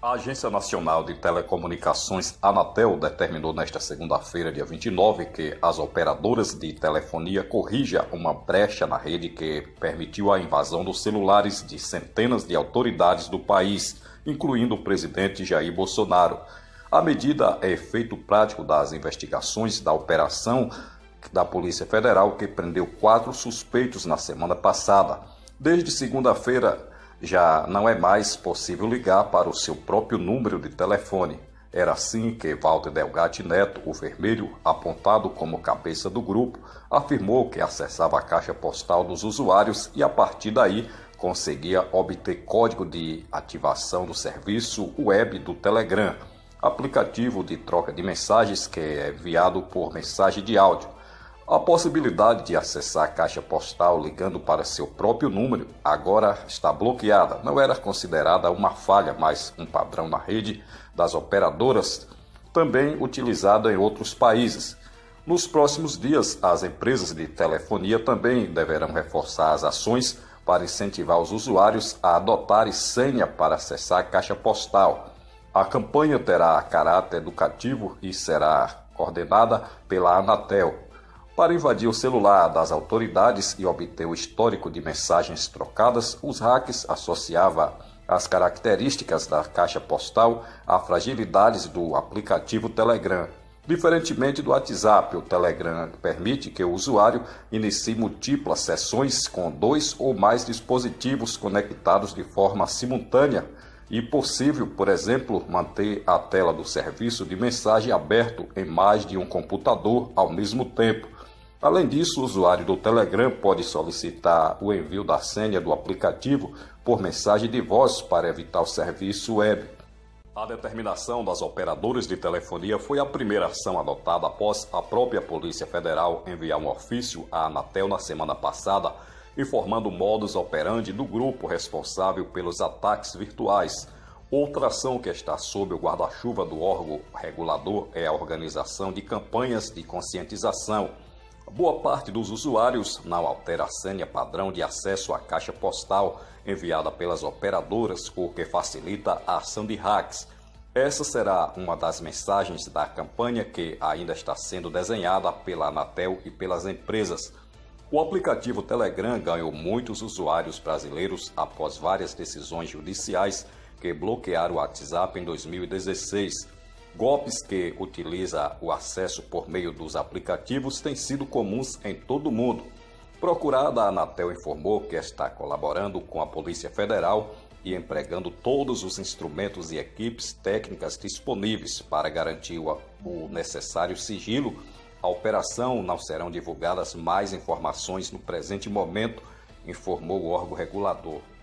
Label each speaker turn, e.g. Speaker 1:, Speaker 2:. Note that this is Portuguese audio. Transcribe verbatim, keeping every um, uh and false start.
Speaker 1: A Agência Nacional de Telecomunicações, Anatel, determinou nesta segunda-feira, dia vinte e nove, que as operadoras de telefonia corrijam uma brecha na rede que permitiu a invasão dos celulares de centenas de autoridades do país, incluindo o presidente Jair Bolsonaro. A medida é efeito prático das investigações da operação da Polícia Federal, que prendeu quatro suspeitos na semana passada. Desde segunda-feira, já não é mais possível ligar para o seu próprio número de telefone. Era assim que Walter Delgatti Neto, o vermelho, apontado como cabeça do grupo, afirmou que acessava a caixa postal dos usuários e, a partir daí, conseguia obter código de ativação do serviço web do Telegram, aplicativo de troca de mensagens que é enviado por mensagem de áudio. A possibilidade de acessar a caixa postal ligando para seu próprio número agora está bloqueada. Não era considerada uma falha, mas um padrão na rede das operadoras, também utilizado em outros países. Nos próximos dias, as empresas de telefonia também deverão reforçar as ações para incentivar os usuários a adotarem senha para acessar a caixa postal. A campanha terá caráter educativo e será coordenada pela Anatel. Para invadir o celular das autoridades e obter o histórico de mensagens trocadas, os hackers associavam as características da caixa postal a fragilidades do aplicativo Telegram. Diferentemente do WhatsApp, o Telegram permite que o usuário inicie múltiplas sessões com dois ou mais dispositivos conectados de forma simultânea e possível, por exemplo, manter a tela do serviço de mensagem aberto em mais de um computador ao mesmo tempo. Além disso, o usuário do Telegram pode solicitar o envio da senha do aplicativo por mensagem de voz para evitar o serviço web. A determinação das operadoras de telefonia foi a primeira ação adotada após a própria Polícia Federal enviar um ofício à Anatel na semana passada, informando o modus operandi do grupo responsável pelos ataques virtuais. Outra ação que está sob o guarda-chuva do órgão regulador é a organização de campanhas de conscientização. Boa parte dos usuários não altera a senha padrão de acesso à caixa postal enviada pelas operadoras, o que facilita a ação de hacks. Essa será uma das mensagens da campanha que ainda está sendo desenhada pela Anatel e pelas empresas. O aplicativo Telegram ganhou muitos usuários brasileiros após várias decisões judiciais que bloquearam o WhatsApp em dois mil e dezesseis. Golpes que utilizam o acesso por meio dos aplicativos têm sido comuns em todo o mundo. Procurada, a Anatel informou que está colaborando com a Polícia Federal e empregando todos os instrumentos e equipes técnicas disponíveis para garantir o necessário sigilo. A operação não serão divulgadas mais informações no presente momento, informou o órgão regulador.